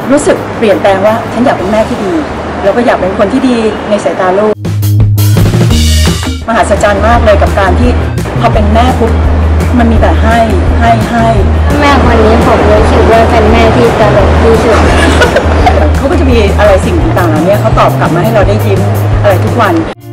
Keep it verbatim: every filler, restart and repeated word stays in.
รู้สึกเปลี่ยนแปลงว่าฉันอยากเป็นแม่ที่ดีแล้วก็อยากเป็นคนที่ดีในสายตาลูกมหัศจรรย์มากเลยกับการที่พอเป็นแม่ปุ๊บมันมีแต่ให้ให้ให้แม่คนนี้ผมรู้สึกว่าเป็นแม่ที่ตลกที่สุดเขาก็จะมีอะไรสิ่งต่างๆเนี่ยเขาตอบกลับมาให้เราได้ยิ้มอะไรทุกวัน